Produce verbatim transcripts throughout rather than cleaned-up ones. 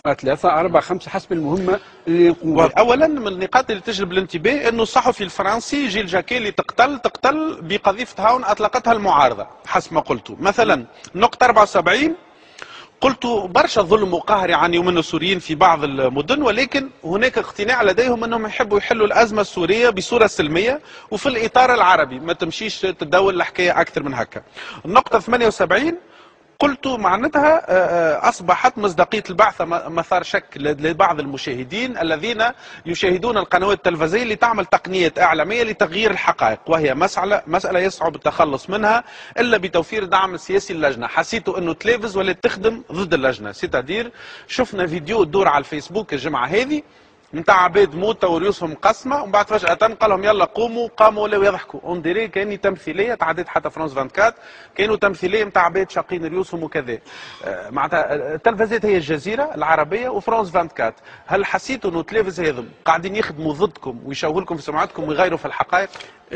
ثلاثة أربعة خمسة حسب المهمة اللي نقوم بها. أولا من النقاط اللي تجلب الانتباه أنه الصحفي الفرنسي جيل جاكي اللي تقتل تقتل بقذيفة هاون أطلقتها المعارضة حسب ما قلت. مثلا نقطة أربعة وسبعين قلت برشا ظلم وقهر يعانيوا منه السوريين في بعض المدن، ولكن هناك اقتناع لديهم انهم يحبوا يحلوا الازمه السوريه بصوره سلميه وفي الاطار العربي، ما تمشيش تدول الحكايه اكثر من هكا. النقطه ثمانية وسبعين قلت معناتها اصبحت مصداقيه البعثه مثار شك لبعض المشاهدين الذين يشاهدون القنوات التلفزيونيه اللي تعمل تقنيات اعلاميه لتغيير الحقائق، وهي مساله مساله يصعب التخلص منها الا بتوفير الدعم السياسي للجنه. حسيتوا انه تلفز ولا تخدم ضد اللجنه، سيتادير شفنا فيديو تدور على الفيسبوك الجمعه هذه نتاع عباد موتى ورؤوسهم مقسمه ومن بعد فجاه قال لهم يلا قوموا، قاموا ولاو يضحكوا. اون ديري كاني تمثيليه تعديت حتى فرانس أربعة وعشرين كانوا تمثيليه نتاع عباد شاقين رؤوسهم وكذا. آه معناتها التلفزيات هي الجزيره العربيه وفرانس أربعة وعشرين. هل حسيتوا انه التلفز هذم قاعدين يخدموا ضدكم ويشوهوا لكم في سمعتكم ويغيروا في الحقائق؟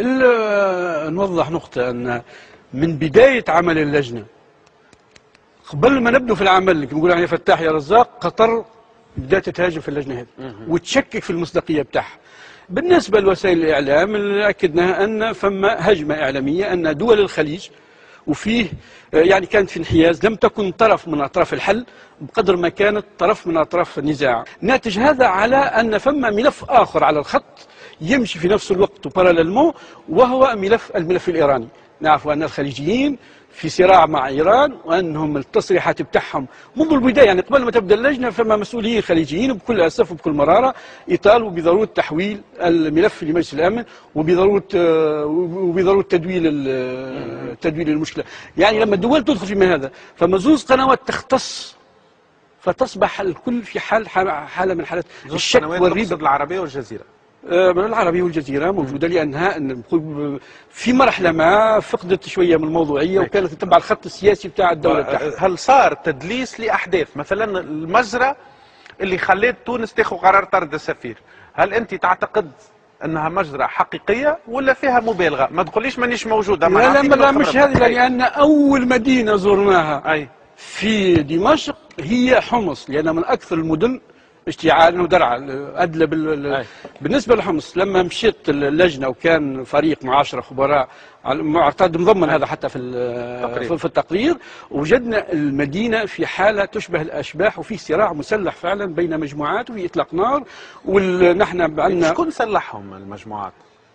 نوضح نقطه ان من بدايه عمل اللجنه قبل ما نبدو في العمل كما نقول يا فتاح يا رزاق قطر بدات تهاجم في اللجنه هذه وتشكك في المصداقيه بتاعها. بالنسبه لوسائل الاعلام اللي اكدناها ان فما هجمه اعلاميه ان دول الخليج وفيه يعني كانت في انحياز، لم تكن طرف من اطراف الحل بقدر ما كانت طرف من اطراف النزاع. ناتج هذا على ان فما ملف اخر على الخط يمشي في نفس الوقت وباراليلمون، وهو ملف الملف الايراني. نعرف ان الخليجيين في صراع مع ايران وانهم التصريحات بتاعهم منذ البدايه يعني قبل ما تبدا اللجنه فما مسؤولين خليجيين بكل اسف وبكل مراره يطالبوا بضروره تحويل الملف لمجلس الامن وبضروره وبضروره تدويل تدويل المشكله. يعني لما الدول تدخل في هذا فما زوز قنوات تختص فتصبح الكل في حال حاله من حالات الشك والريب. العربيه والجزيره العربية والجزيرة موجودة لأنها في مرحلة ما فقدت شوية من الموضوعية وكانت تتبع الخط السياسي بتاع الدولة بتاعها. هل صار تدليس لأحداث مثلا المجزرة اللي خلت تونس تاخذ قرار طرد السفير؟ هل أنت تعتقد أنها مجزرة حقيقية ولا فيها مبالغة؟ ما تقوليش مانيش موجودة. لا لا, لا مش هذه، لأن أول مدينة زرناها أي. في دمشق هي حمص، لأن من أكثر المدن اشتعال ودرعا ادلى بال... بالنسبه لحمص. لما مشيت اللجنه وكان فريق مع عشرة خبراء معتاد مضمن هذا حتى في التقرير. في التقرير وجدنا المدينه في حاله تشبه الاشباح وفي صراع مسلح فعلا بين مجموعات وفي اطلاق نار. ونحن عندنا شكون سلحهم المجموعات؟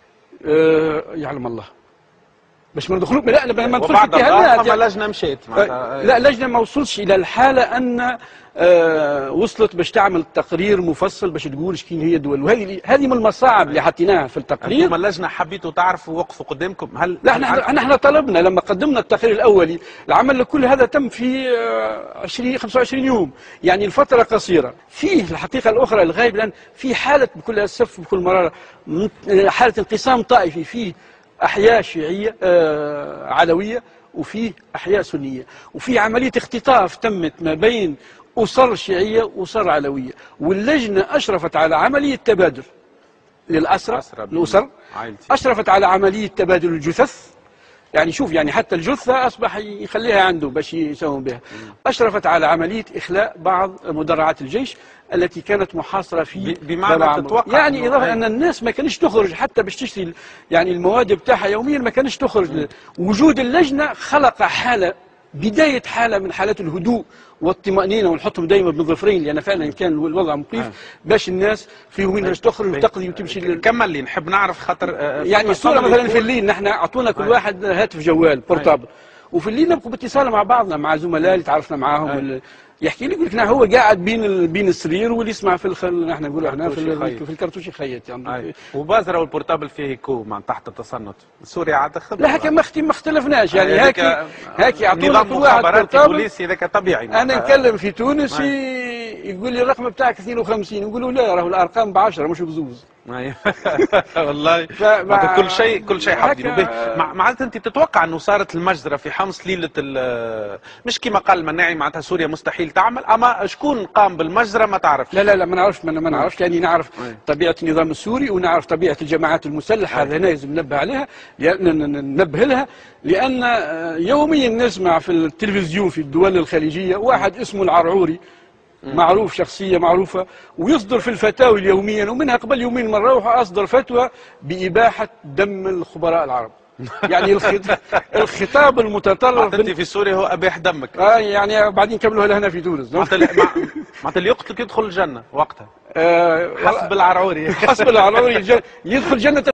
أه يعلم الله. باش ما ندخلوا لا لا ما ندخلش في هذا فما لجنه مشيت لا لجنه ما وصلش الى الحاله ان آه وصلت باش تعمل تقرير مفصل باش تقول شكين هي الدول. وهذه هذه من المصاعب اللي حطيناها في التقرير. انتم اللجنه حبيتوا تعرفوا وقفوا قدامكم؟ هل لا احنا احنا طلبنا لما قدمنا التقرير الاولي العمل كل هذا تم في عشرين خمسة وعشرين يوم، يعني الفتره قصيره. فيه الحقيقه الاخرى الغايب الان في حاله بكل اسف بكل مراره حاله انقسام طائفي، فيه احياء شيعيه آه علويه وفيه احياء سنيه، وفي عمليه اختطاف تمت ما بين اسر شيعيه واسر علويه، واللجنه اشرفت على عمليه تبادل للاسرى الاسر، اشرفت على عمليه تبادل الجثث. يعني شوف يعني حتى الجثه اصبح يخليها عنده باش يساوم بها. اشرفت على عمليه اخلاء بعض مدرعات الجيش التي كانت محاصره في بمعنى تتوقع يعني اضافه ان الناس ما كانش تخرج حتى باش تشتري يعني المواد بتاعها يوميا، ما كانش تخرج. وجود اللجنه خلق حاله بدايه حاله من حالات الهدوء والطمأنينة، ونحطهم دائما بظفرين لأن فعلا كان الوضع مخيف باش الناس في يومين باش تخرج وتقضي وتمشي. كمل لي نحب نعرف خاطر يعني الصورة مثلا في الليل نحن أعطونا كل واحد هاتف جوال بورتابل، وفي الليل نبقوا باتصال مع بعضنا مع زملاء اللي تعرفنا معاهم يحكي لك يقول لك هو قاعد بين بين السرير واللي يسمع في الخل نحن نقولوا احنا في, في الكرتوش يخيط يعني وبازرة والبورتابل فيه كو من تحت التصنت. سوريا عاد خبره لا هكا ما اختلفناش يعني هيك هيك يعطونا كل واحد بورتابل بوليسي هذاك طبيعي. انا نكلم في تونس يقول لي الرقم بتاعك اثنين وخمسين نقول له لا راهو الارقام ب عشرة مش بزوز. والله كل شيء كل شيء حاضر به. معناتها انت تتوقع انه صارت المجزره في حمص ليله مش كما قال المناعي معناتها سوريا مستحيل تعمل، اما شكون قام بالمجزره ما تعرفش؟ لا لا لا ما نعرفش ما نعرفش يعني نعرف طبيعه النظام السوري ونعرف طبيعه الجماعات المسلحه. هذا لازم ننبه عليها ننبه لها، لان يوميا نسمع في التلفزيون في الدول الخليجيه واحد اسمه العرعوري معروف، شخصية معروفة، ويصدر في الفتاوي اليوميا، ومنها قبل يومين مرة أصدر فتوى بإباحة دم الخبراء العرب. يعني الخطاب, الخطاب المتطرف انت في سوريا هو ابيح دمك. آه يعني بعدين كملوها لهنا في تونس. معناتها اللي يقتلك يدخل الجنة وقتها. آه حسب العرعوري. حسب العرعوري يدخل جنة